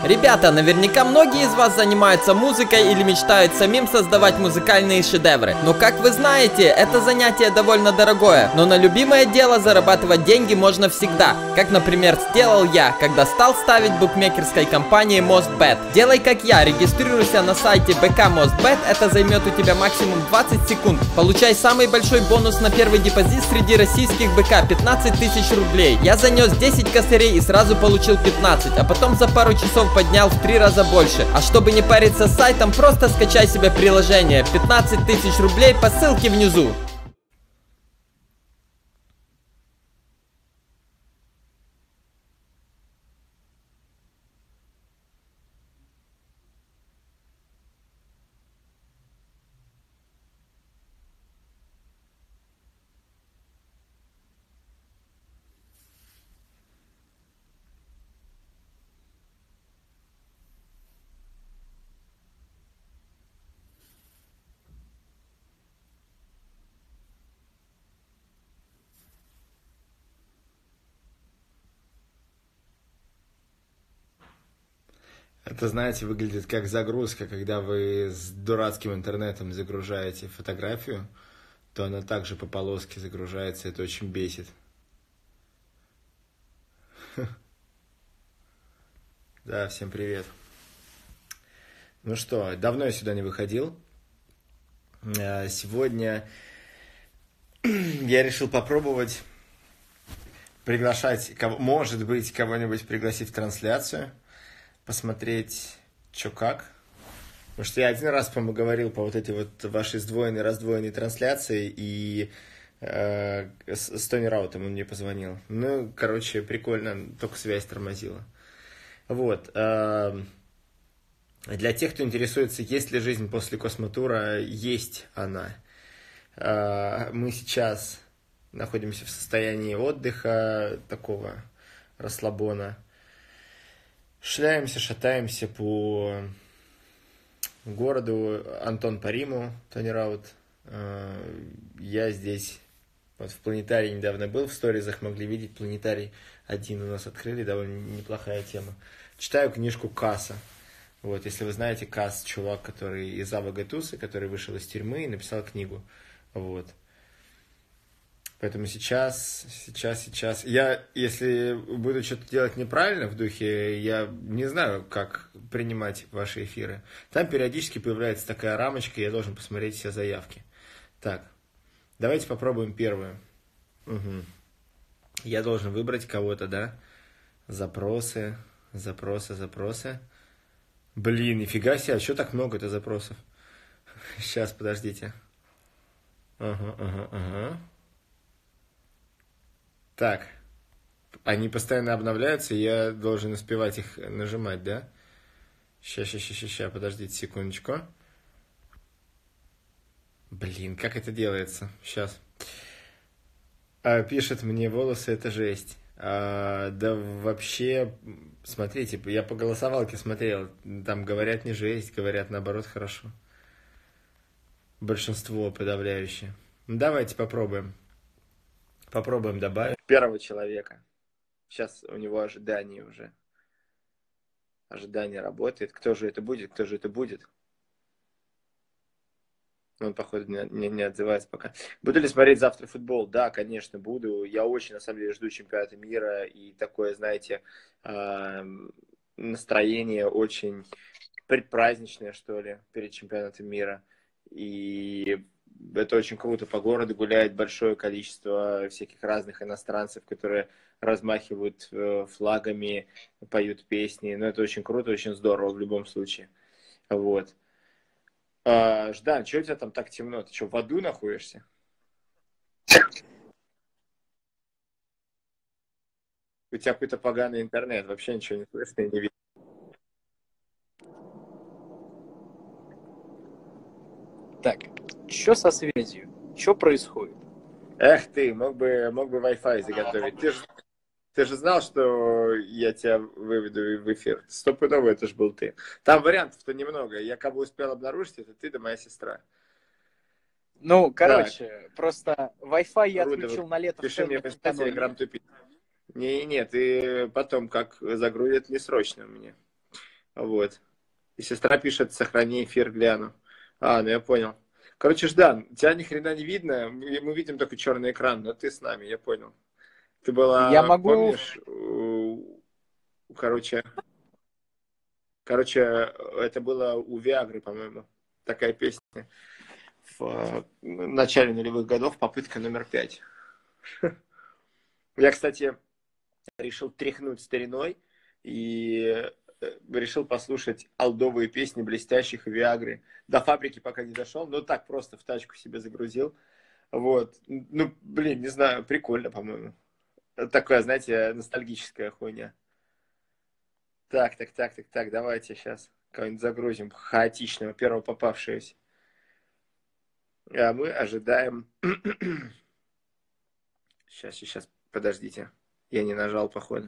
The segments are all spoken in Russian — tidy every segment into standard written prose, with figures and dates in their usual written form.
Ребята, наверняка многие из вас занимаются музыкой или мечтают самим создавать музыкальные шедевры. Но как вы знаете, это занятие довольно дорогое. Но на любимое дело зарабатывать деньги можно всегда. Как, например, сделал я, когда стал ставить букмекерской компании MostBet. Делай как я, регистрируйся на сайте БК MostBet, это займет у тебя максимум 20 секунд. Получай самый большой бонус на первый депозит среди российских БК, 15 тысяч рублей. Я занес 10 косарей и сразу получил 15, а потом за пару часов поднял в 3 раза больше. А чтобы не париться с сайтом, просто скачай себе приложение. 15 тысяч рублей по ссылке внизу. Это, знаете, выглядит как загрузка, когда вы с дурацким интернетом загружаете фотографию, то она также по полоске загружается, это очень бесит. Да, всем привет. Ну что, давно я сюда не выходил. Сегодня я решил попробовать приглашать, может быть, кого-нибудь пригласить в трансляцию, посмотреть, что как. Потому что я один раз, по-моему, говорил по вот эти вот ваши сдвоенные, раздвоенные трансляции, и с Тони Раутом он мне позвонил. Ну, короче, прикольно, только связь тормозила. Вот. Для тех, кто интересуется, есть ли жизнь после космотура, есть она. Мы сейчас находимся в состоянии отдыха, такого расслабона. Шляемся, шатаемся по городу. Антон по Риму, Тони Раут. Я здесь вот в планетарии недавно был, в сторизах могли видеть, планетарий один у нас открыли, довольно неплохая тема. Читаю книжку Касса. Вот, если вы знаете, Касс, чувак, который из Ава Гатусы, который вышел из тюрьмы и написал книгу. Вот. Поэтому сейчас, я, если буду что-то делать неправильно в духе, я не знаю, как принимать ваши эфиры. Там периодически появляется такая рамочка, я должен посмотреть все заявки. Так, давайте попробуем первую. Угу. Я должен выбрать кого-то, да? Запросы. Блин, нифига себе, а что так много-то запросов? Сейчас, подождите. Ага. Так, они постоянно обновляются, я должен успевать их нажимать, да? Ща, подождите секундочку. Блин, как это делается? Сейчас. Пишет мне, волосы это жесть. Да вообще, смотрите, я по голосовалке смотрел, там говорят не жесть, говорят наоборот хорошо. Большинство подавляющее. Давайте попробуем. Попробуем добавить первого человека. Сейчас у него ожидание уже. Ожидание работает. Кто же это будет? Он, походу, не отзывается пока. Буду ли смотреть завтра футбол? Да, конечно, буду. Я очень, на самом деле, жду чемпионата мира. И такое, знаете, настроение очень предпраздничное, что ли, перед чемпионатом мира. И это очень круто. По городу гуляет большое количество всяких разных иностранцев, которые размахивают флагами, поют песни. Но это очень круто, очень здорово в любом случае. Вот. Ждан, что у тебя там так темно? Ты что, в аду находишься? У тебя какой-то поганый интернет, вообще ничего не слышно и не видно. Так, что со связью? Что происходит? Эх ты, мог бы Wi-Fi заготовить. Ты же знал, что я тебя выведу в эфир. Стопудово это же был ты. Там вариантов-то немного. Я кого успел обнаружить, это ты да моя сестра. Ну, короче, так. Просто Wi-Fi я Рудова, отключил на лето. Пиши мне в Телеграм тупить. Не, ты потом как загрузит не срочно мне. Вот. И сестра пишет, сохрани эфир, гляну. А, ну я понял. Короче, Ждан, тебя ни хрена не видно, мы видим только черный экран, но ты с нами, я понял. Ты Я была, могу... помнишь, короче, короче, это было у Виагры, по-моему, такая песня в начале нулевых годов, попытка номер 5. Я, кстати, решил тряхнуть стариной и решил послушать олдовые песни блестящих Виагры. До фабрики пока не дошел, но так просто в тачку себе загрузил. Вот. Ну, блин, не знаю, прикольно, по-моему. Такая, знаете, ностальгическая хуйня. Так, давайте сейчас кого-нибудь загрузим хаотичного, первого попавшегося. А мы ожидаем... Сейчас, подождите. Я не нажал, походу.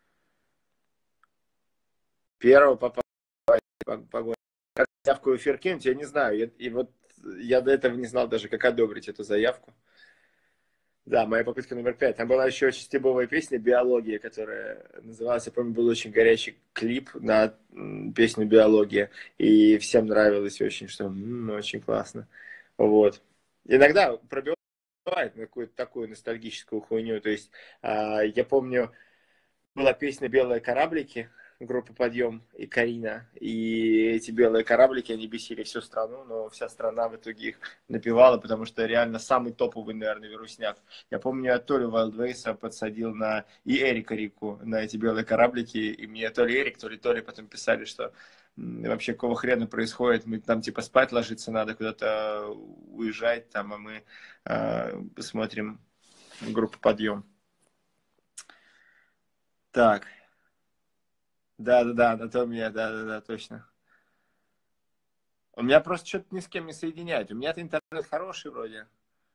Первого попавшегося. Погода. Как заявку в эфир кинуть, я не знаю. И вот я до этого не знал даже, как одобрить эту заявку. Да, моя попытка номер 5. Там была еще очень стебовая песня «Биология», которая называлась, я помню, был очень горячий клип на песню «Биология». И всем нравилось очень, что очень классно. Вот. Иногда пробивает на какую-то такую ностальгическую хуйню. То есть я помню, была песня «Белые кораблики», группа «Подъем» и Карина. И эти белые кораблики, они бесили всю страну, но вся страна в итоге их напевала, потому что реально самый топовый, наверное, вирусняк. Я помню, я то ли Вайлдвейса подсадил на... и Эрика Рику на эти белые кораблики, и мне то ли Эрик, то ли Толи потом писали, что вообще какого хрена происходит, мы там типа спать ложиться надо, куда-то уезжать там, а мы смотрим группу «Подъем». Так. Да, анатомия, да, точно. У меня просто что-то ни с кем не соединяет. У меня-то интернет хороший вроде.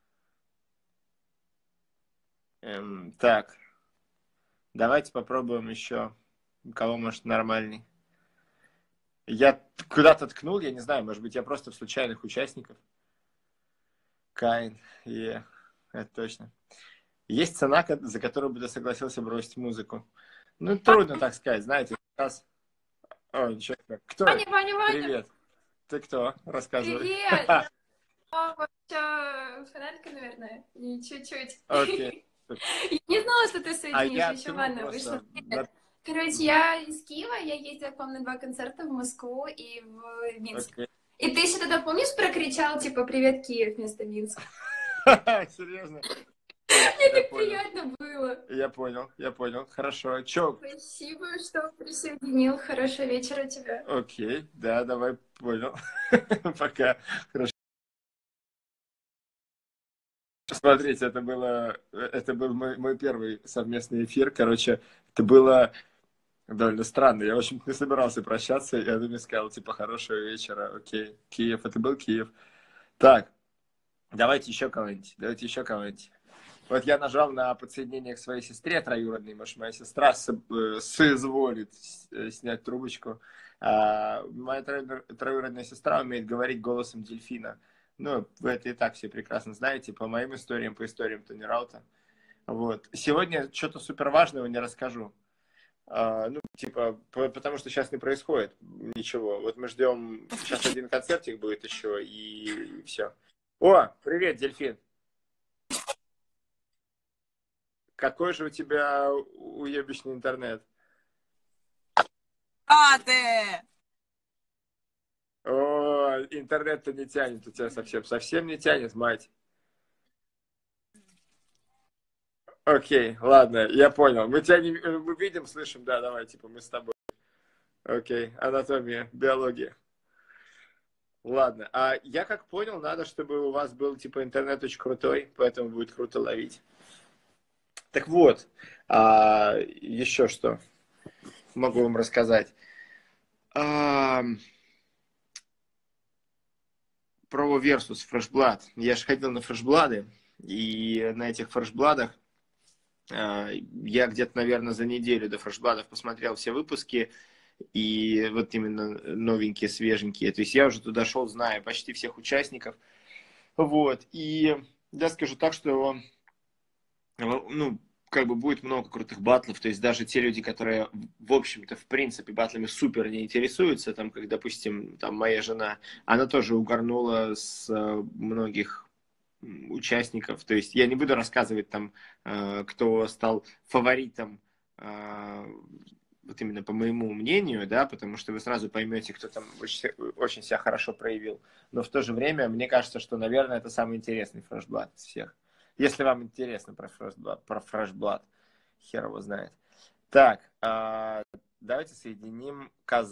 Так, давайте попробуем еще. У кого, может, нормальный. Я куда-то ткнул, я не знаю, может быть, я просто в случайных участников. Каин, это точно. Есть цена, за которую бы ты согласился бросить музыку. Ну, трудно так сказать, знаете. Раз... О, ничего. Кто? Ваня. Привет. Ты кто? Рассказывай. Привет! Фанатка, наверное. И чуть-чуть. Окей. Я не знала, что ты А соединишь, я еще ткнул ладно, просто. вышла. Короче, я из Киева, я ездила к вам на 2 концерта в Москву и в Минск. Окей. И ты еще тогда, помнишь, прокричал, типа, «Привет, Киев» вместо Минска? Серьезно? Мне так понял. приятно было. Я понял. Хорошо. Чё? Спасибо, что присоединил. Хорошего вечера тебе. Окей, да, давай, понял. Пока. Хорошо. Смотрите, это был мой первый совместный эфир. Короче, это было довольно странно. Я, в общем-то, не собирался прощаться. Я мне сказал, типа, хорошего вечера. Окей. Киев. Это был Киев. Так, давайте еще кого-нибудь. Вот я нажал на подсоединение к своей сестре троюродной. Может, моя сестра соизволит снять трубочку. Моя троюродная сестра умеет говорить голосом дельфина. Ну, вы это и так все прекрасно знаете. По моим историям, по историям Тони Раута. Вот. Сегодня что-то супер важного не расскажу. Ну, типа, потому что сейчас не происходит ничего. Вот мы ждем, сейчас один концертик будет еще, и все. О, привет, дельфин. Какой же у тебя уебищный интернет? Ты! О, интернет-то не тянет у тебя совсем не тянет, мать. Окей, ладно, я понял. Мы тебя мы видим, слышим, да, давай, типа, мы с тобой. Окей, анатомия, биология. Ладно, а я как понял, надо, чтобы у вас был, типа, интернет очень крутой, поэтому будет круто ловить. Так вот, еще что могу вам рассказать. Про Versus Фрешблад. Я же ходил на фрешблады, и на этих фрешбладах я где-то, наверное, за неделю до фрешбладов посмотрел все выпуски, и вот именно новенькие, свеженькие. То есть я уже туда шел, зная почти всех участников. Вот, и я скажу так, что, ну, как бы будет много крутых батлов, то есть даже те люди, которые, в общем-то, в принципе, батлами супер не интересуются, там, как, допустим, там, моя жена, она тоже угорнула с многих участников, то есть я не буду рассказывать там, кто стал фаворитом, вот именно по моему мнению, да, потому что вы сразу поймете, кто там очень, очень себя хорошо проявил, но в то же время мне кажется, что, наверное, это самый интересный фрешблад из всех. Если вам интересно про фрешблад, хер его знает. Так, давайте соединим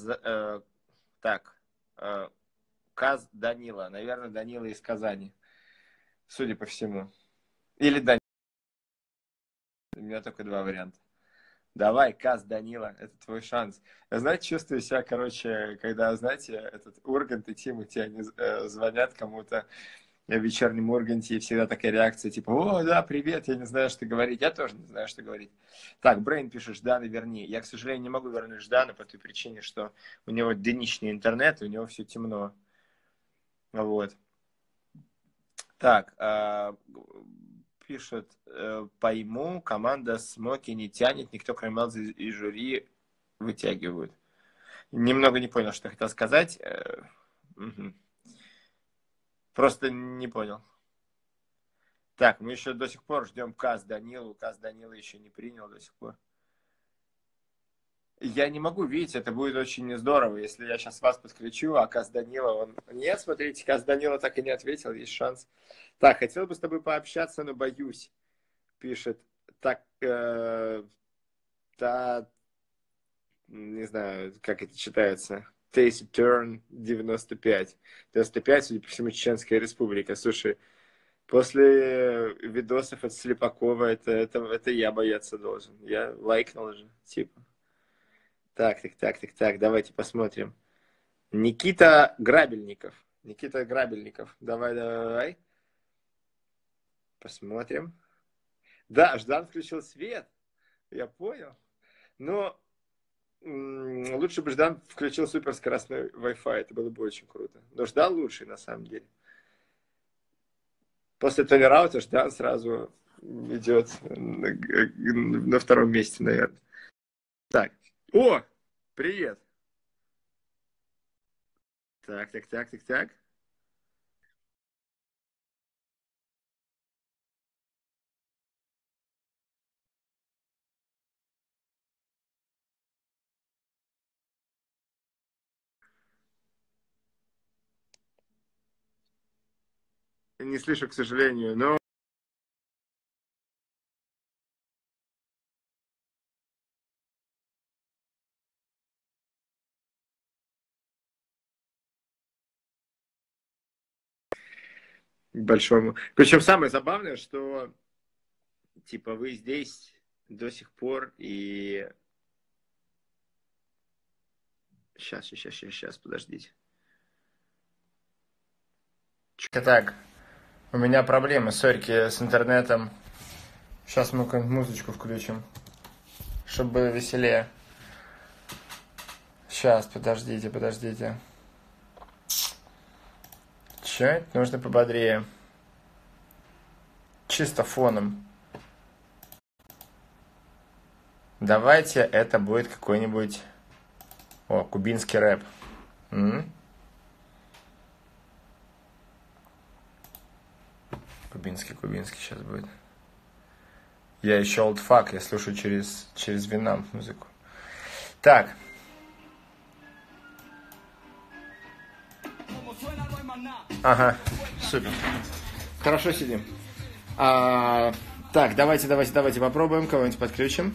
Каз Данила. Наверное, Данила из Казани. Судя по всему. Или Данила. У меня только два варианта. Давай, Каз Данила, это твой шанс. Я, знаете, чувствую себя, короче, когда, знаете, этот Ургант и Тимати, они звонят кому-то в вечернем Урганте, и всегда такая реакция, типа, о, да, привет, я не знаю, что говорить. Я тоже не знаю, что говорить. Так, Брейн пишет, Ждана верни. Я, к сожалению, не могу вернуть Ждана по той причине, что у него днищный интернет, и у него все темно. Вот. Так, пишет, пойму, команда Смоки не тянет, никто кроме Элзы и жюри вытягивают. Немного не понял, что хотел сказать. Угу. Просто не понял. Так, мы еще до сих пор ждем Каз Данилу. Каз Данила еще не принял до сих пор. Я не могу видеть, это будет очень здорово, если я сейчас вас подключу, а Каз Данила, он... Нет, смотрите, Каз Данила так и не ответил, есть шанс. Так, хотел бы с тобой пообщаться, но боюсь, пишет. Так, не знаю, как это читается. Tasty Turn 95. 95, судя по всему, Чеченская Республика. Слушай, после видосов от Слепакова это я бояться должен. Я лайкнул же, типа. Так, давайте посмотрим. Никита Грабельников. Давай. Посмотрим. Да, Ждан включил свет. Я понял. Но лучше бы Ждан включил суперскоростной Wi-Fi. Это было бы очень круто. Но Ждан лучший, на самом деле. После Тони Раута Ждан сразу идет на втором месте, наверное. Так. О! Привет! Так. Не слышу, к сожалению, но... Большому. Причем самое забавное, что типа вы здесь до сих пор и... Сейчас, подождите. Так, у меня проблемы, сорьки, с интернетом. Сейчас мы какую-нибудь музычку включим, чтобы было веселее. Сейчас, подождите. Чё? Нужно пободрее. Чисто фоном. Давайте это будет какой-нибудь... О, кубинский рэп. Кубинский сейчас будет. Я еще олдфак, я слушаю через Winamp музыку. Так. Ага, супер. Хорошо сидим. Так, давайте попробуем, кого-нибудь подключим.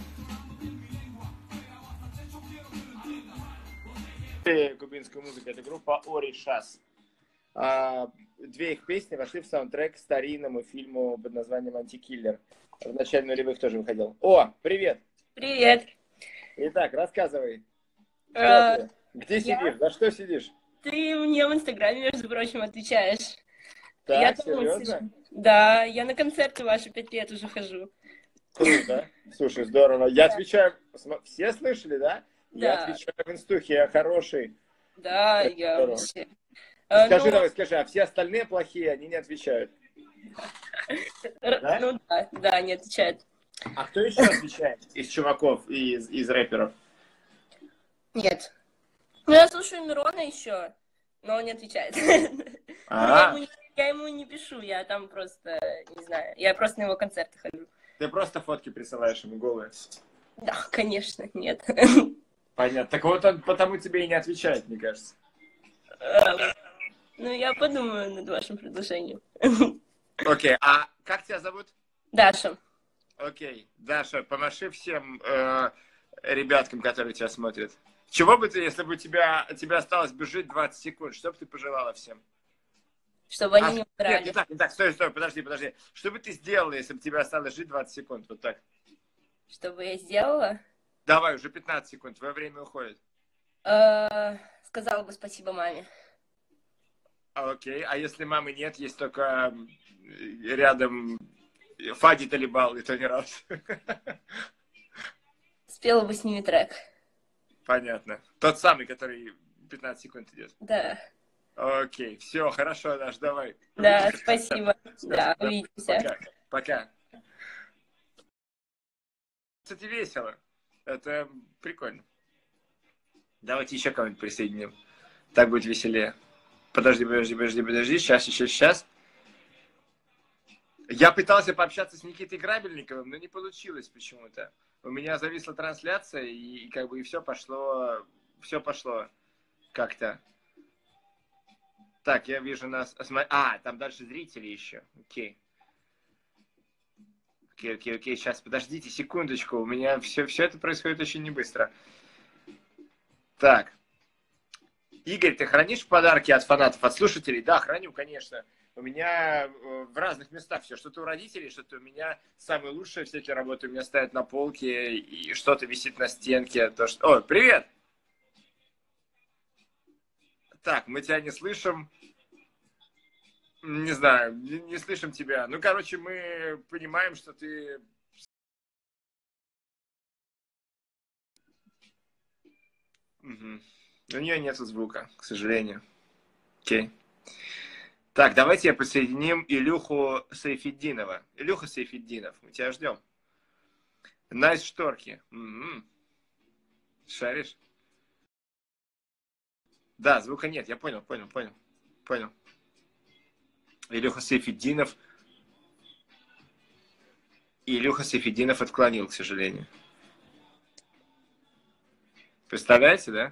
Кубинская музыка, это группа Оришас. Две их песни вошли в саундтрек к старинному фильму под названием «Антикиллер». В начале нулевых тоже выходил. О, привет! Привет! Итак, рассказывай. Где сидишь? За что сидишь? Ты мне в Инстаграме, между прочим, отвечаешь. Так, серьезно? Да, я на концерты ваши 5 лет уже хожу. Круто. Слушай, здорово. Я отвечаю... Все слышали, да? Да. Я отвечаю в инстухе, я хороший. Да, это я здорово. вообще... Скажи, а все остальные плохие, они не отвечают? Да? Ну да, не отвечают. А кто еще отвечает из чуваков и из рэперов? Нет. Ну, я слушаю Мирона еще, но он не отвечает. А, Я ему не пишу, я там просто, не знаю, я просто на его концерты хожу. ты просто фотки присылаешь ему голые. Да, конечно, нет. Понятно. Так вот он потому тебе и не отвечает, мне кажется. Ну, я подумаю над вашим предложением. Окей, а как тебя зовут? Даша. Окей, Даша, помаши всем ребяткам, которые тебя смотрят. Чего бы ты, если бы у тебя осталось бы жить 20 секунд, что бы ты пожелала всем? Чтобы они не Нет, умирали. не так, стой, подожди. Что бы ты сделала, если бы тебе осталось жить 20 секунд? Вот так. Что бы я сделала? Давай, уже 15 секунд, твое время уходит. Сказала бы спасибо маме. Окей, а если мамы нет, есть только рядом Фади Талибал и Тони Раут? Спела бы с ними трек. Понятно. Тот самый, который 15 секунд идет. Да. Окей, все, хорошо, Даш, давай. Да, Увидимся. спасибо. Да, увидимся. Пока. Кстати, весело. Это прикольно. Давайте еще кого-нибудь присоединим. Так будет веселее. Подожди. Сейчас. Я пытался пообщаться с Никитой Грабельниковым, но не получилось почему-то. У меня зависла трансляция, и как бы и все пошло как-то. Так, я вижу нас... А, там дальше зрители еще. Окей, сейчас, подождите секундочку. У меня все это происходит очень не быстро. Так. Игорь, ты хранишь подарки от фанатов, от слушателей? Да, храню, конечно. У меня в разных местах все. Что-то у родителей, что-то у меня самые лучшие всякие работы у меня стоят на полке, и что-то висит на стенке. О, привет! Так, мы тебя не слышим. Не знаю, не слышим тебя. Ну, короче, мы понимаем, что ты... Угу. У нее нет звука, к сожалению. Окей. Так, давайте подсоединим Илюху Сайфетдинова. Илюха Сайфетдинов, мы тебя ждем. Найс шторки. Шаришь? Да, звука нет, я понял. Илюха Сайфетдинов. Илюха Сайфетдинов отклонил, к сожалению. Представляете, да?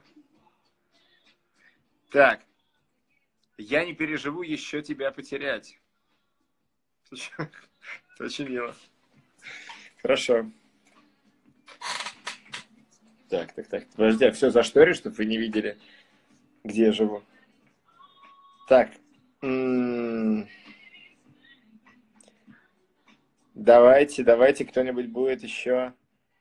Так. Я не переживу еще тебя потерять. Это очень мило. Хорошо. Так. Подожди, а все зашторишь, чтобы вы не видели, где я живу? Так. Давайте, кто-нибудь будет еще.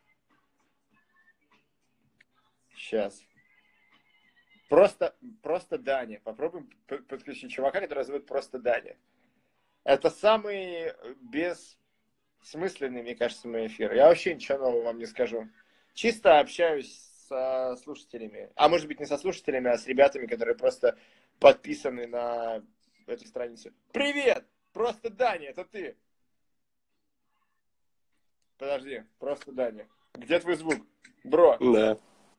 Сейчас. Просто Даня. Попробуем подключить чувака, который зовут просто Даня. Это самый бессмысленный, мне кажется, мой эфир. Я вообще ничего нового вам не скажу. Чисто общаюсь со слушателями. А может быть, не со слушателями, а с ребятами, которые просто подписаны на эту страницу. Привет! Просто Даня, это ты. Подожди, просто Даня. Где твой звук? Бро. Да.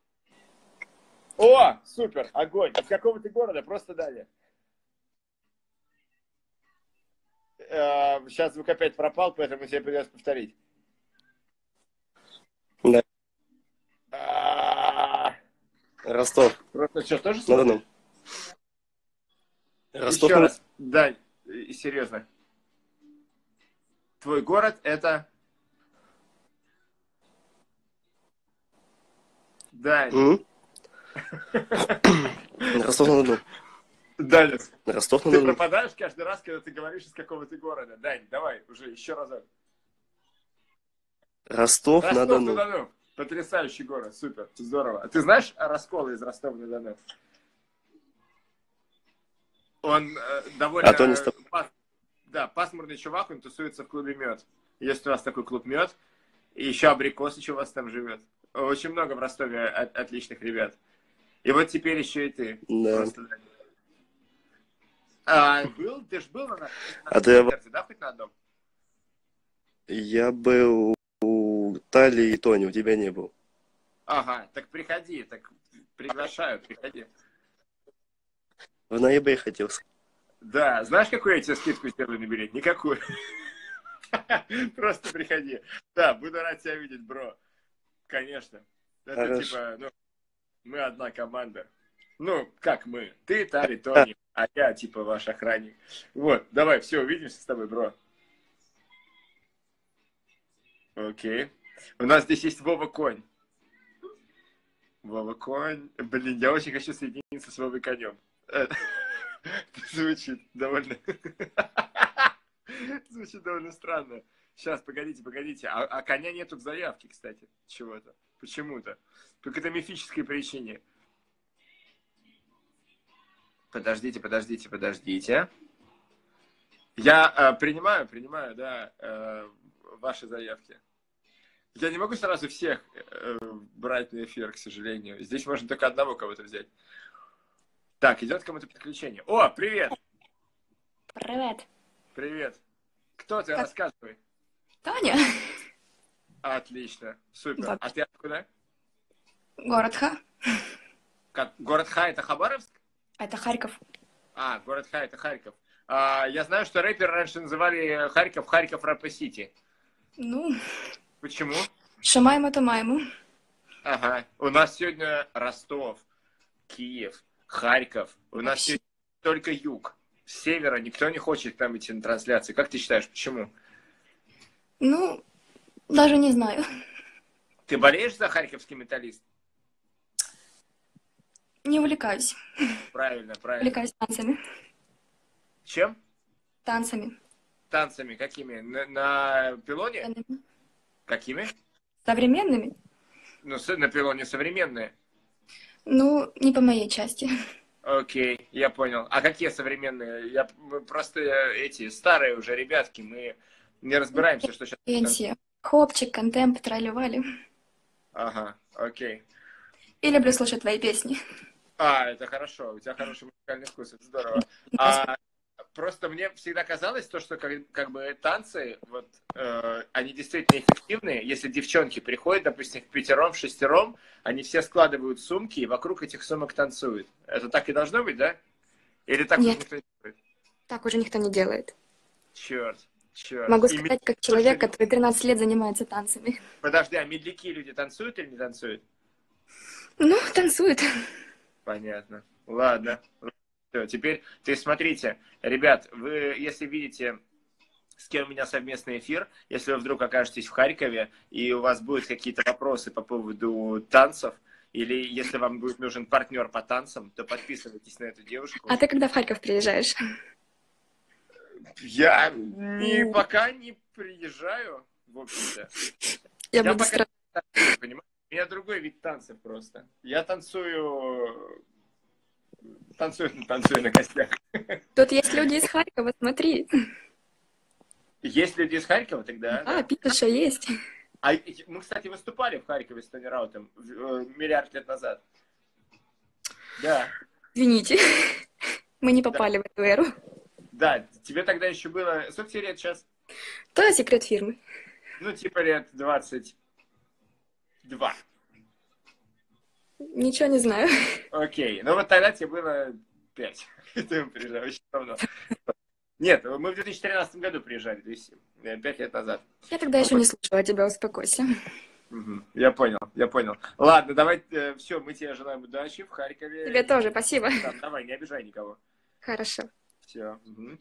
О, супер, огонь. Из какого ты города? Просто Даня. Сейчас звук опять пропал, поэтому тебе придется повторить. Да. Ростов. Просто что, тоже Ну. Ростов. Еще раз. Да, серьезно. Твой город это... Да. Ростов-на-Дону. Дальше. Ты Ростов-на-Дону. пропадаешь каждый раз, когда ты говоришь, из какого ты города. Дань, давай, уже еще разок. Ростов-на-Дону. Ростов-на-Дону. Потрясающий город, супер, здорово. А ты знаешь расколы из Ростова-на-Дону? Он довольно пасмурный чувак, он тусуется в клубе «Мед». Есть у вас такой клуб «Мед», и еще Абрикосыч у вас там живет. Очень много в Ростове отличных ребят. И вот теперь еще и ты. Да. Ты ж был на ты... концерте, да, хоть на одном? Я был Тали и Тони, у тебя не был. Ага, так приходи, так приглашаю, приходи. В ноябре хотел сказать. Да, знаешь, какую я тебе скидку сделаю на билет? Никакую. Просто приходи. Да, буду рад тебя видеть, бро. Конечно. Это Хорошо. типа, ну, мы одна команда. Ну, как мы? Ты, Тари, Тони, а я типа ваш охранник. Вот, давай, все, увидимся с тобой, бро. Окей. У нас здесь есть Вова Конь. Вова Конь. Блин, я очень хочу соединиться с Вовой Конем. Звучит довольно... Звучит довольно странно. Сейчас, погодите. А коня нету в заявке, кстати, чего-то. Почему-то. По какой-то мифической причине. Подождите. Я принимаю, да, ваши заявки. Я не могу сразу всех брать на эфир, к сожалению. Здесь можно только одного кого-то взять. Так, идет кому-то подключение. О, привет! Привет. Привет. Кто ты? Рассказывай. Таня. Отлично, супер. Да. А ты откуда? Город Ха. Город Ха — это Хабаровск? Это Харьков. А, город Ха — это Харьков. Я знаю, что рэперы раньше называли Харьков Рэп-Сити. Ну, Почему? Шамайму-Тамайму. Ага. У нас сегодня Ростов, Киев, Харьков. У нас сегодня только юг. С севера никто не хочет там идти на трансляции. Как ты считаешь, почему? Ну, даже не знаю. Ты болеешь за харьковский металлист? Не увлекаюсь. Правильно. Увлекаюсь танцами. Чем? Танцами. Танцами какими? На пилоне? Какими? Современными? Ну, на пилоне современные. Ну, не по моей части. Окей, я понял. А какие современные? Мы просто эти старые уже ребятки, мы не разбираемся, что сейчас... Пенсия. Хопчик, контемп, трали-вали. Ага, окей. И люблю слушать твои песни. Это хорошо, у тебя хороший музыкальный вкус, это здорово. Просто мне всегда казалось то, что как бы танцы, вот, они действительно эффективные. Если девчонки приходят, допустим, в пятером, в шестером, они все складывают сумки и вокруг этих сумок танцуют. Это так и должно быть, да? Или так Нет. уже никто не делает? Так уже никто не делает. Черт. Могу сказать, как человек, который 13 лет занимается танцами. Подожди, а медляки люди танцуют или не танцуют? Ну, танцуют. Понятно. Ладно. Все, теперь, смотрите, ребят, вы, если видите, с кем у меня совместный эфир, если вы вдруг окажетесь в Харькове, и у вас будут какие-то вопросы по поводу танцев, или если вам будет нужен партнер по танцам, то подписывайтесь на эту девушку. А ты когда в Харьков приезжаешь? Я пока не приезжаю, в общем-то. Я буду пока не танцую, понимаете? У меня другой вид танцев просто. Я танцую на костях. Тут есть люди из Харькова, смотри. Есть люди из Харькова тогда? Да, пишешь, что есть. А мы, кстати, выступали в Харькове с Тони Раутом миллиард лет назад. Да. Извините, мы не попали в эту эру. Да, тебе тогда еще было... Сколько тебе лет сейчас? То секрет фирмы. Ну, типа лет 22. Ничего не знаю. Окей, ну вот тогда тебе было 5. Ты приезжал очень давно. Нет, мы в 2013 году приезжали, то есть 5 лет назад. Я тогда еще не слушала тебя, успокойся. Я понял. Ладно, давай, все, мы тебе желаем удачи в Харькове. Тебе тоже, спасибо. Давай, не обижай никого. Хорошо. Все.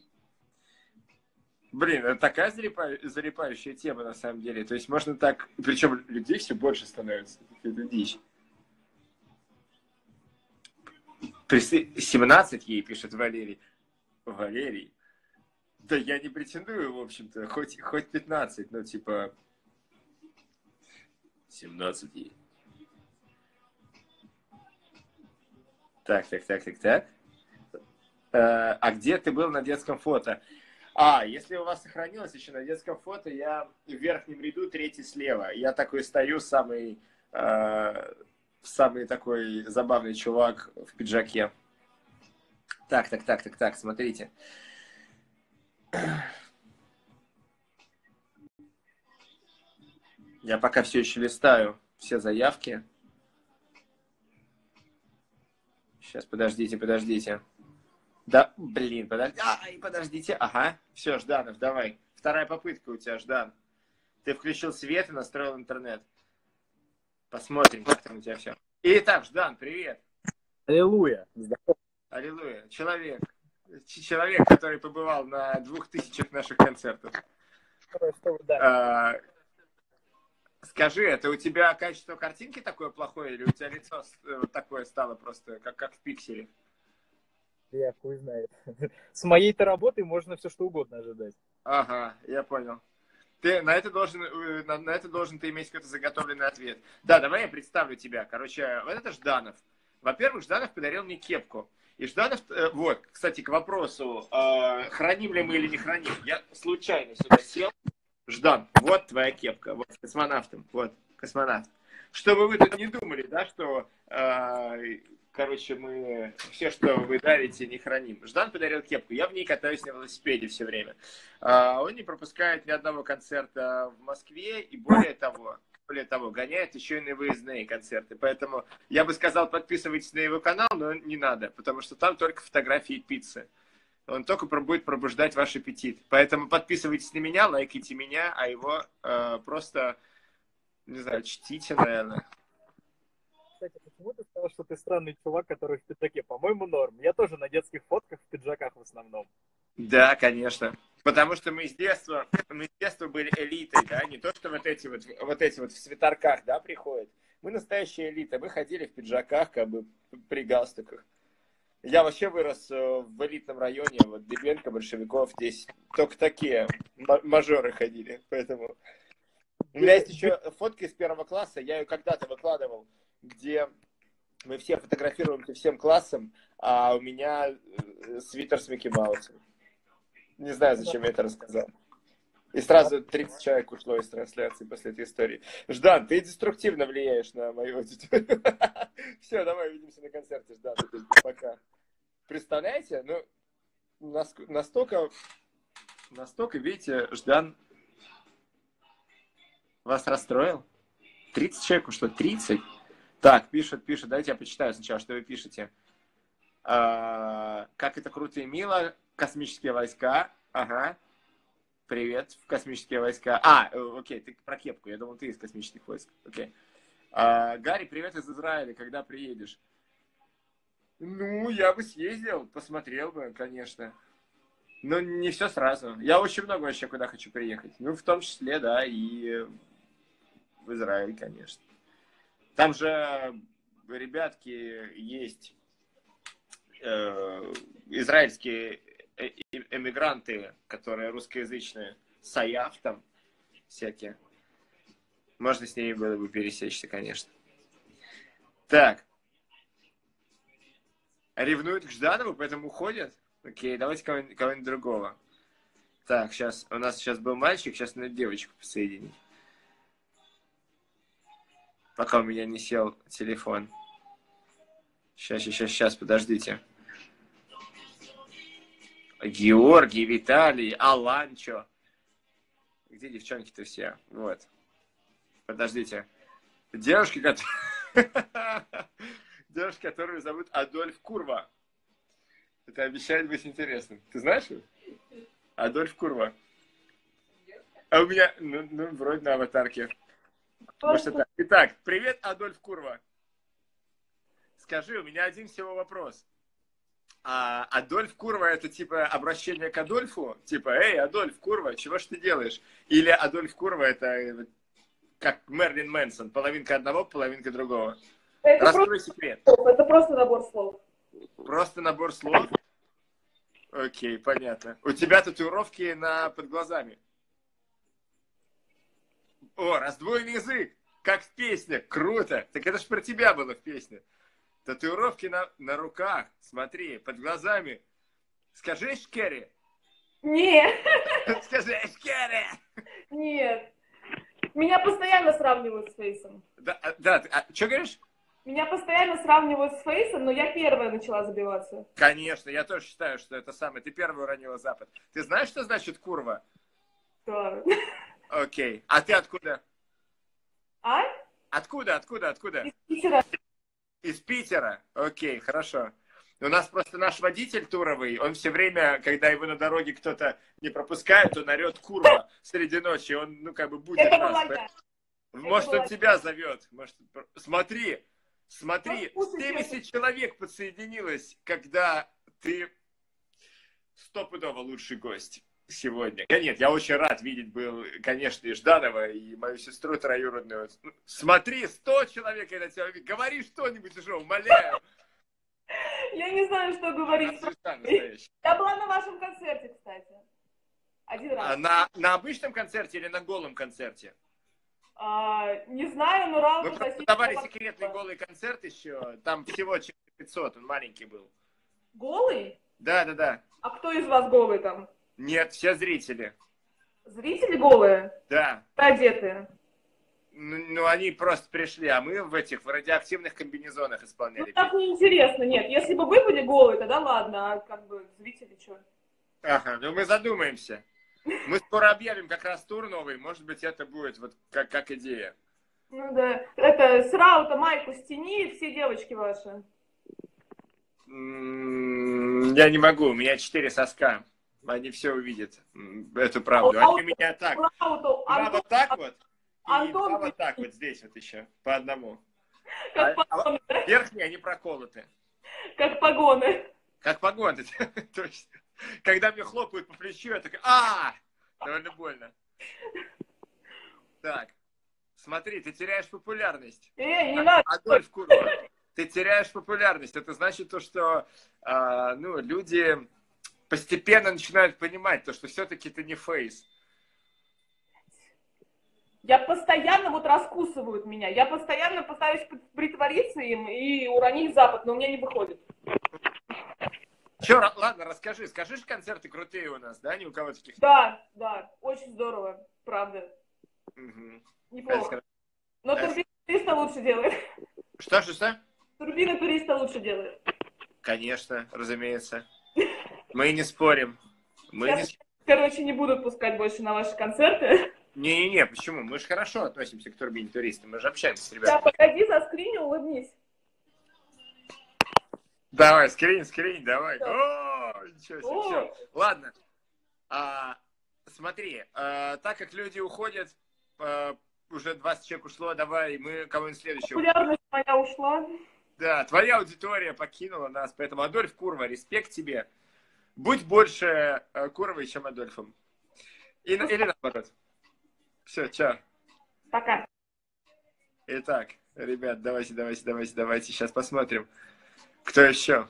Блин, это такая залипающая тема на самом деле. То есть можно так... Причем людей все больше становится. Это дичь. 17 ей пишет Валерий. Валерий? Да я не претендую, в общем-то. Хоть 15, но типа... 17 ей. Так. А где ты был на детском фото? Если у вас сохранилось еще на детском фото, я в верхнем ряду, третий слева. Я такой стою, самый такой забавный чувак в пиджаке. Так, смотрите. Я пока все еще листаю все заявки. Сейчас, подождите. Да, блин, подождите. Ага, все, Жданов, давай. Вторая попытка у тебя, Ждан. Ты включил свет и настроил интернет. Посмотрим, как там у тебя все. Итак, Ждан, привет. Аллилуйя. Аллилуйя. Человек, который побывал на 2000 наших концертах. Скажи, это у тебя качество картинки такое плохое, или у тебя лицо такое стало просто, как в пикселе? Я хуй знает. С моей-то работой можно все что угодно ожидать. Ага, я понял. Ты на это должен ты иметь какой-то заготовленный ответ. Да, давай я представлю тебя. Короче, вот это Жданов. Во-первых, Жданов подарил мне кепку. И Жданов, вот, кстати, к вопросу, храним ли мы или не храним. Я случайно сюда сел. Ждан, вот твоя кепка, вот, космонавтом, вот, космонавт. Чтобы вы тут не думали, да, что, короче, мы все, что вы дарите, не храним. Ждан подарил кепку, я в ней катаюсь на велосипеде все время. Он не пропускает ни одного концерта в Москве, и более того, гоняет еще и на выездные концерты. Поэтому я бы сказал, подписывайтесь на его канал, но не надо, потому что там только фотографии пиццы. Он только будет пробуждать ваш аппетит. Поэтому подписывайтесь на меня, лайкайте меня, а его просто, не знаю, чтите, наверное. Кстати, почему ты сказал, что ты странный чувак, который в пиджаке? По-моему, норм. Я тоже на детских фотках в пиджаках в основном. Да, конечно. Потому что мы с детства были элитой, да, не то, что вот эти вот в свитерках, да, приходят. Мы настоящая элита, мы ходили в пиджаках, как бы при галстуках. Я вообще вырос в элитном районе, вот Дыбенко, Большевиков, здесь только такие мажоры ходили, поэтому... У меня есть еще фотка из 1 класса, я ее когда-то выкладывал, где мы все фотографируемся всем классом, а у меня свитер с Микки Маусом. Не знаю, зачем я это рассказал. И сразу 30 человек ушло из трансляции после этой истории. Ждан, ты деструктивно влияешь на мою аудиторию. Все, давай увидимся на концерте, Ждан. Пока. Представляете? Ну, настолько, видите, Ждан вас расстроил? 30 человек ушло, 30? Так, пишут, дайте я почитаю сначала, что вы пишете. Как это круто и мило. Космические войска. Ага. Привет, космические войска. Окей, ты про кепку. Я думал, ты из космических войск. Окей. Гарри, привет из Израиля. Когда приедешь? Ну, я бы съездил, посмотрел бы, конечно. Но не все сразу. Я очень много вообще куда хочу приехать. Ну, в том числе, да, и в Израиль, конечно. Там же, ребятки, есть израильские эмигранты, которые русскоязычные, Саяф там всякие. Можно с ними было бы пересечься, конечно. Так. Ревнуют к Жданову, поэтому уходят? Окей, давайте кого-нибудь другого. Так, сейчас, у нас сейчас был мальчик, сейчас надо девочку посоединить. Пока у меня не сел телефон. Сейчас, подождите. Георгий, Виталий, Аланчо. Где девчонки-то все? Вот. Подождите. Девушка, которую зовут Адольф Курва. Это обещает быть интересным. Ты знаешь его? Адольф Курва. А у меня, вроде на аватарке. Может, это... Итак, привет, Адольф Курва. Скажи, у меня один всего вопрос. Адольф Курва это типа обращение к Адольфу? Типа, эй, Адольф Курва, чего ж ты делаешь? Или Адольф Курва это как Мерлин Мэнсон, половинка одного, половинка другого? Раскрой секрет. Это просто набор слов. Просто набор слов? Окей, понятно. У тебя татуировки под глазами. О, раздвоенный язык, как в песне. Круто. Так это ж про тебя было в песне. Татуировки на руках. Смотри, под глазами. Скажи Эшкери. Нет. Скажи Эшкери. Нет. Меня постоянно сравнивают с Фейсом. Да. Что говоришь? Меня постоянно сравнивают с Фейсом, но я первая начала забиваться. Конечно, я тоже считаю, что это самое. Ты первая уронила Запад. Ты знаешь, что значит курва? Да. Окей. А ты откуда? А? Откуда? Из Питера. Из Питера? Окей, хорошо. У нас просто наш водитель туровый, он все время, когда его на дороге кто-то не пропускает, он орет курва среди ночи, он, ну, как бы будет Это нас. была я. Может, он тебя зовет. Может, смотри, Ну, слушайте, 70 человек подсоединилось, когда ты стопудово лучший гость сегодня. Нет, я очень рад видеть был, конечно, и Жданова, и мою сестру троюродную. Смотри, 100 человек, когда тебя видят. Говори что-нибудь уже, умоляю. Я не знаю, что говорить. Я была на вашем концерте, кстати. Один раз. На обычном концерте или на голом концерте? Не знаю, но Раута... Мы давали секретный голый концерт еще. Там всего 500, он маленький был. Голый? Да. А кто из вас голый там? Нет, все зрители. Зрители голые? Да. Одетые? Ну, они просто пришли, а мы в радиоактивных комбинезонах исполняли. Ну, так неинтересно, нет. Если бы вы были голые, тогда ладно, а как бы зрители что? Ага, ну мы задумаемся. Мы скоро объявим как раз тур новый, может быть, это будет вот как идея. Ну да. Это с Раута майку стяни, все девочки ваши. Я не могу, у меня 4 соска. Они все увидят, эту правду. Они у меня так. Два вот так вот. И два вот так вот здесь вот еще, по одному. Как погоны. Верхние, они проколоты. Как погоны. Как погоны, точно. Когда мне хлопают по плечу, я такой, довольно больно. Так, смотри, ты теряешь популярность. Не надо. Адольф Курва, ты теряешь популярность. Это значит то, что люди постепенно начинают понимать, то, что все-таки ты не фейс. Я постоянно вот раскусывают меня. Я постоянно пытаюсь притвориться им и уронить Запад, но у меня не выходит. Че, ладно, расскажи. Скажи, концерты крутые у нас, да? Ни у кого таких? Да, очень здорово, правда. Угу. Неплохо. Но турбина туриста лучше делает. Что? Турбина туриста лучше делает. Конечно, разумеется. Мы не спорим. Короче, не будут пускать больше на ваши концерты. Не, почему? Мы же хорошо относимся к турбине туриста. Мы же общаемся с ребятами. Да, погоди, заскрини, улыбнись. Давай, скринь, давай. О, ничего себе, все. Ладно. Смотри, так как люди уходят, уже 20 человек ушло, давай мы кого-нибудь следующего. Популярность моя ушла. Да, твоя аудитория покинула нас, поэтому, Адольф Курва, респект тебе. Будь больше Курвой, чем Адольфом. Или наоборот. Все, чао. Пока. Итак, ребят, давайте. Сейчас посмотрим, кто еще.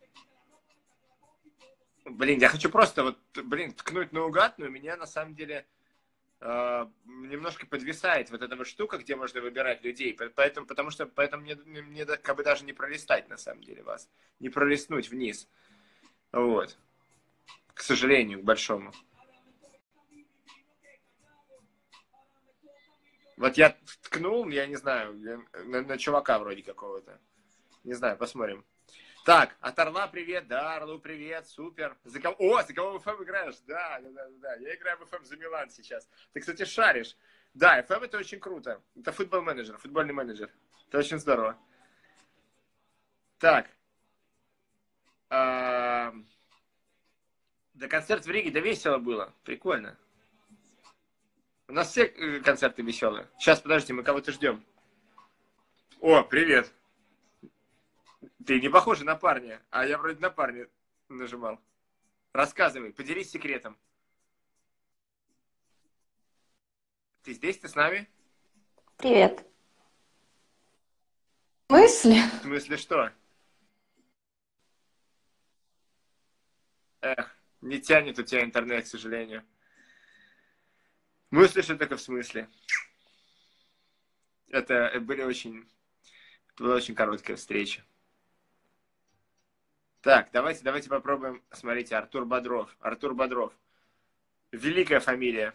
Я хочу просто ткнуть наугад, но у меня на самом деле немножко подвисает вот эта вот штука, где можно выбирать людей. Потому что мне как бы даже не пролистать, на самом деле, вас. Не пролистнуть вниз. Вот. К сожалению, к большому. Вот я ткнул, я не знаю, на чувака вроде какого-то. Не знаю, посмотрим. Так, от Орла привет, да, Орлу привет, супер. За кого в ФМ играешь? Да. Я играю в ФМ за Милан сейчас. Ты, кстати, шаришь. Да, ФМ это очень круто. Это футбольный менеджер. Это очень здорово. Так. Да, концерт в Риге, да весело было. Прикольно. У нас все концерты веселые. Сейчас, подожди, мы кого-то ждем. О, привет. Ты не похожа на парня, а я вроде на парня нажимал. Рассказывай, поделись секретом. Ты здесь, ты с нами? Привет. В смысле? В смысле что? Не тянет у тебя интернет, к сожалению. Мыслишь, что только в смысле? Это была очень короткая встреча. Так, давайте попробуем. Смотрите, Артур Бодров. Великая фамилия.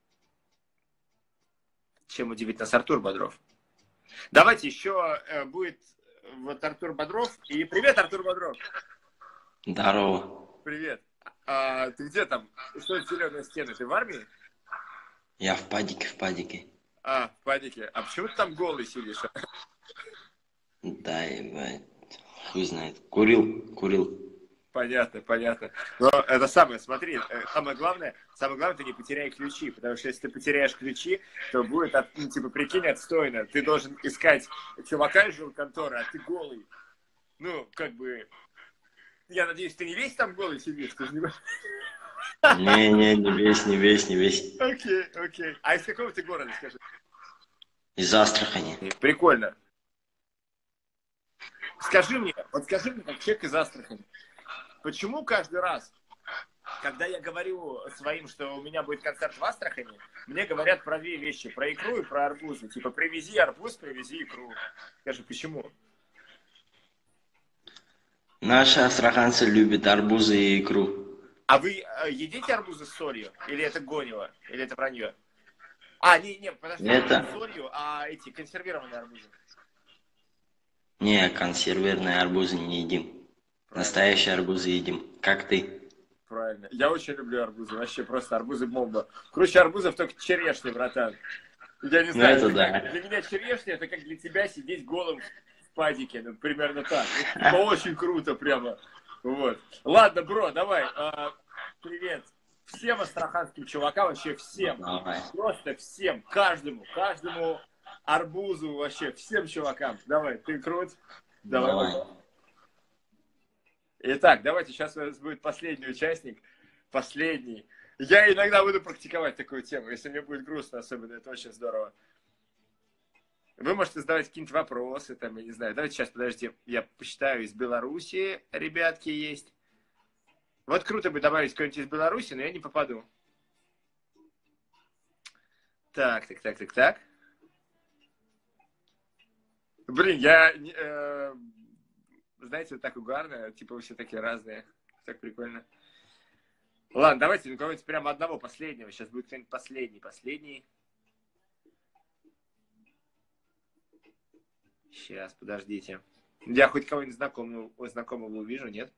Чем удивит нас Артур Бодров? Давайте еще будет вот Артур Бодров. И привет, Артур Бодров. Здорово. Привет. Ты где там? Что это зеленая стена? Ты в армии? Я в падике. А, в падике. А почему ты там голый сидишь? Да, ебать. Хуй знает. Курил. Понятно, понятно. Но это самое, смотри, самое главное, ты не потеряй ключи, потому что если ты потеряешь ключи, то будет, ну, типа, прикинь, отстойно. Ты должен искать чувака из жилконторы, а ты голый. Ну, как бы, я надеюсь, ты не весь там голый сидишь, ты же не... Не весь. Окей. А из какого ты города, скажи? Из Астрахани. Прикольно. Скажи мне, как человек из Астрахани, почему каждый раз, когда я говорю своим, что у меня будет концерт в Астрахани, мне говорят про две вещи, про икру и про арбузы. Типа, привези арбуз, привези икру. Скажи, почему? Наши астраханцы любят арбузы и икру. А вы едите арбузы с солью? Или это гонево? Или это вранье? А, не, подожди, Это... не с солью, а эти консервированные арбузы. Не, консервированные арбузы не едим. Правильно. Настоящие арбузы едим. Как ты? Правильно. Я очень люблю арбузы. Вообще просто арбузы бомба. Круче арбузов только черешни, братан. Я не знаю. Это да. Для меня черешня это как для тебя сидеть голым в падике. Ну, примерно так. Это очень круто прямо. Вот. Ладно, бро, давай. Привет всем астраханским чувакам, вообще всем. Давай. Просто всем. Каждому арбузу, вообще всем чувакам. Давай, ты крут. Давай. Итак, давайте, сейчас у нас будет последний участник. Последний. Я иногда буду практиковать такую тему, если мне будет грустно особенно, это очень здорово. Вы можете задавать какие-нибудь вопросы, там, я не знаю. Давайте сейчас, подождите, я посчитаю, из Беларуси ребятки есть. Вот круто бы добавить кого-нибудь из Беларуси, но я не попаду. Так. Блин, знаете, вот так угарно, типа вы все такие разные. Так прикольно. Ладно, давайте кого-нибудь прямо одного последнего. Сейчас будет кто-нибудь последний. Сейчас, подождите. Я хоть кого-нибудь знакомого увижу, нет?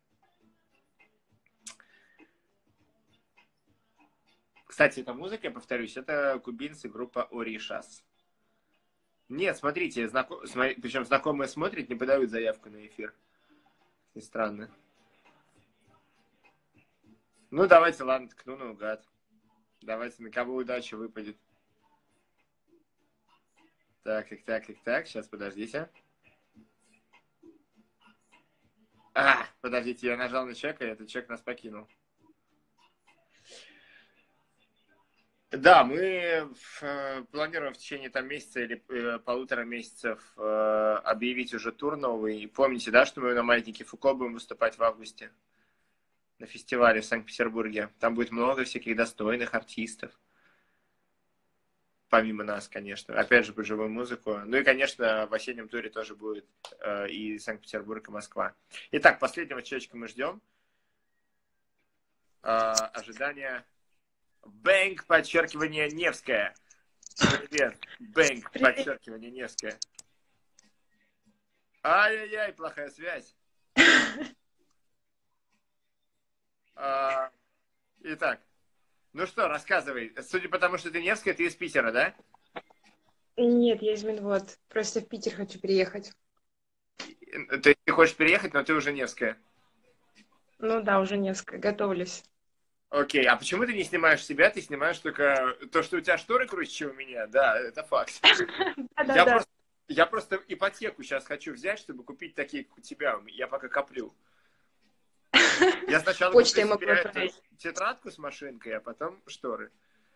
Кстати, эта музыка, я повторюсь, это кубинцы, группа Оришас. Нет, смотрите, причем знакомые смотрят, не подают заявку на эфир. Не странно. Ну, давайте, ладно, ткну наугад. Давайте, на кого удача выпадет. Так. Сейчас, подождите. Подождите, я нажал на человека, и этот человек нас покинул. Да, мы планируем в течение там месяца или 1,5 месяцев объявить уже тур новый. Помните, да, что мы на маятнике Фуко будем выступать в августе на фестивале в Санкт-Петербурге. Там будет много всяких достойных артистов. Помимо нас, конечно. Опять же, под живую музыку. Ну и, конечно, в осеннем туре тоже будет и Санкт-Петербург, и Москва. Итак, последнего человечка мы ждем. Ожидание... Бэнк, подчеркивание, Невская. Привет. Бэнк, подчеркивание, Невская. Ай-яй-яй, плохая связь. Итак, ну что, рассказывай. Судя по тому, что ты Невская, ты из Питера, да? Нет, я из Минвод. Просто в Питер хочу переехать. Ты хочешь переехать, но ты уже Невская. Ну да, уже Невская. Готовлюсь. Окей, а почему ты не снимаешь себя, ты снимаешь только то, что у тебя шторы круче, чем у меня? Да, это факт. Я просто ипотеку сейчас хочу взять, чтобы купить такие, как у тебя. Я пока коплю. Я сначала куплю себе тетрадку с машинкой, а потом шторы.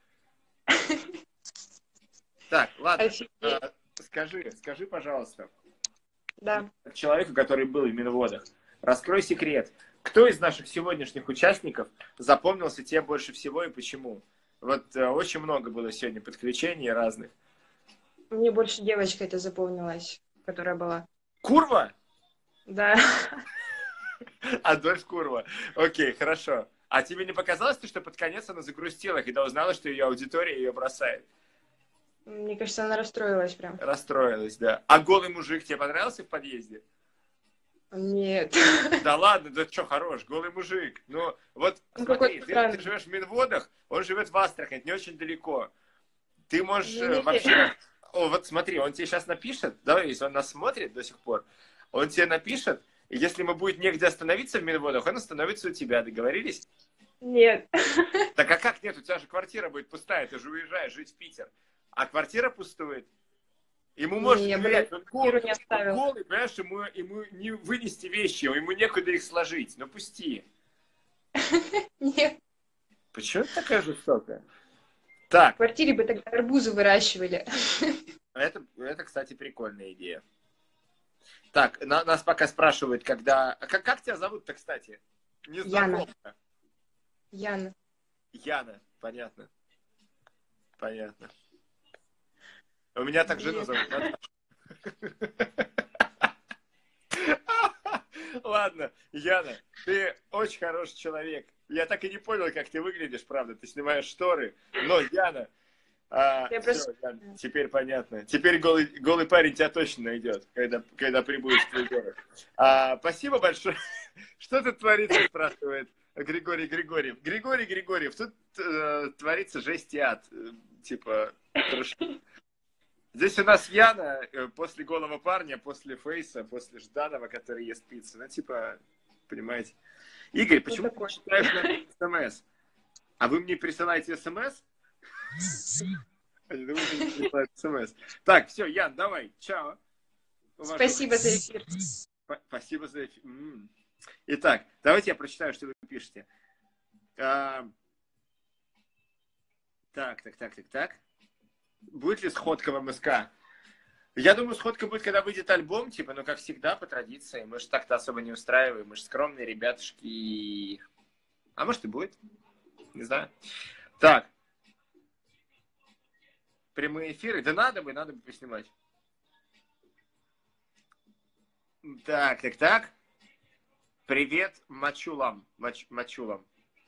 Так, ладно. Скажи, пожалуйста. Да. Человеку, который был в Минводах, раскрой секрет. Кто из наших сегодняшних участников запомнился тебе больше всего и почему? Вот очень много было сегодня подключений разных. Мне больше девочка это запомнилась, которая была. Курва? Да. Адольф Курва. Окей, хорошо. А тебе не показалось, что под конец она загрустила, когда узнала, что ее аудитория ее бросает? Мне кажется, она расстроилась прям. Расстроилась, да. А голый мужик тебе понравился в подъезде? Нет. Да ладно, да что, хорош, голый мужик. Ну, вот смотри, ты живешь в Минводах, он живет в Астрахани, не очень далеко. ты можешь Ну, не вообще... О, вот смотри, он тебе сейчас напишет, да, если он нас смотрит до сих пор, он тебе напишет, и если ему будет негде остановиться в Минводах, он остановится у тебя, договорились? Нет. Так а как нет? У тебя же квартира будет пустая, ты же уезжаешь жить в Питер. А квартира пустует. Ему можно я бы доверять, он голый, не оставил. понимаешь, ему не вынести вещи, ему некуда их сложить. Ну пусти. Нет. Почему ты такая жестокая? Так, В квартире бы тогда арбузы выращивали. это, кстати, прикольная идея. Так, нас пока спрашивают, когда... Как тебя зовут-то, кстати? Не знакомо. Яна. Яна, понятно. Понятно. У меня так жену зовут, Наташа. Ладно, Яна, ты очень хороший человек. Я так и не понял, как ты выглядишь, правда. Ты снимаешь шторы. Но, Яна, всё, Яна, теперь понятно. Теперь голый парень тебя точно найдет, когда прибудешь в твой город. Спасибо большое. Что тут творится, спрашивает Григорий Григорьев. Григорий Григорьев, тут творится жесть и ад. Типа, хорошо. Здесь у нас Яна после голого парня, после Фейса, после Жданова, который ест пиццу. Ну, типа, понимаете. Игорь, почему ты читаешь на СМС? А вы мне присылаете СМС? Они думают, что мне присылают СМС. Так, все, Ян, давай, чао. Спасибо за эфир. Спасибо за эфир. Итак, давайте я прочитаю, что вы пишете. Так. Будет ли сходка в МСК? Я думаю, сходка будет, когда выйдет альбом, типа, ну, как всегда, по традиции. Мы же так-то особо не устраиваем, мы же скромные ребятушки. А может и будет, не знаю. Так. Прямые эфиры? Да надо бы поснимать. Так. Привет мачулам. Мачулам.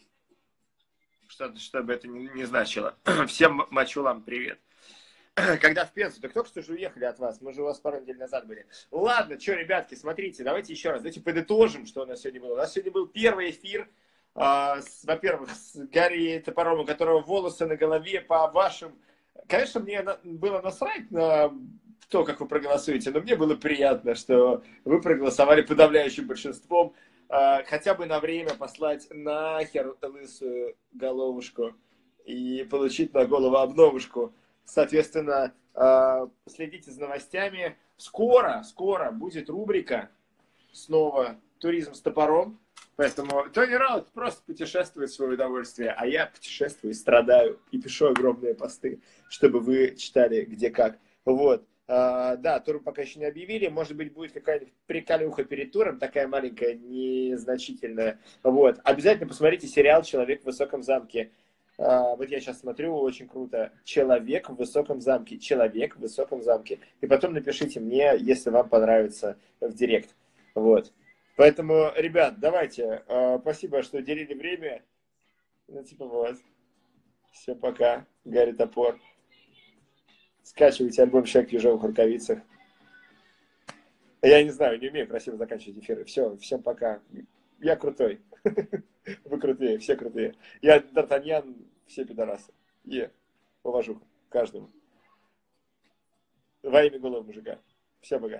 Что бы это не значило. Всем мачулам привет. Когда в Пензу, так только что же уехали от вас. Мы же у вас пару недель назад были. Ладно, что, ребятки, смотрите, давайте еще раз. Давайте подытожим, что у нас сегодня было. У нас сегодня был первый эфир. Во-первых, с Гарри Топором, у которого волосы на голове по вашим... Конечно, мне было насрать на то, как вы проголосуете, но мне было приятно, что вы проголосовали подавляющим большинством. Хотя бы на время послать нахер лысую головушку и получить на голову обновушку. Соответственно, следите за новостями. Скоро будет рубрика снова «Туризм с топором». Поэтому Тони Раут просто путешествует в свое удовольствие, а я путешествую и страдаю, и пишу огромные посты, чтобы вы читали где как. Вот. Да, тур пока еще не объявили. Может быть, будет какая-нибудь приколюха перед туром, такая маленькая, незначительная. Вот. Обязательно посмотрите сериал «Человек в высоком замке». Вот я сейчас смотрю, очень круто. «Человек в высоком замке». «Человек в высоком замке». И потом напишите мне, если вам понравится, в директ. Вот. Поэтому, ребят, давайте. Спасибо, что уделили время. Ну, типа вот. Все, пока. Гарри Топор. Скачивайте альбом «Человек в ежовых рукавицах». Я не знаю, не умею красиво заканчивать эфиры. Все, всем пока. Я крутой. Вы крутые, все крутые. Я Д'Артаньян, все пидорасы. Уважуха каждому. Во имя голого мужика. Все, пока.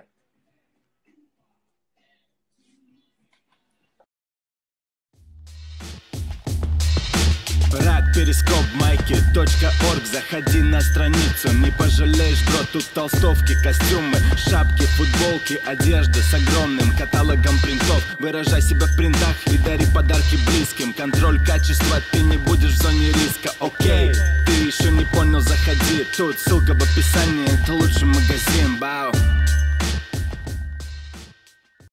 Рад перископ майки.орг. Заходи на страницу, не пожалеешь, бро. Тут толстовки, костюмы, шапки, футболки, одежда с огромным каталогом принтов. Выражай себя в принтах и дари подарки близким. Контроль качества, ты не будешь в зоне риска. Окей, ты еще не понял, заходи. Тут ссылка в описании, это лучший магазин.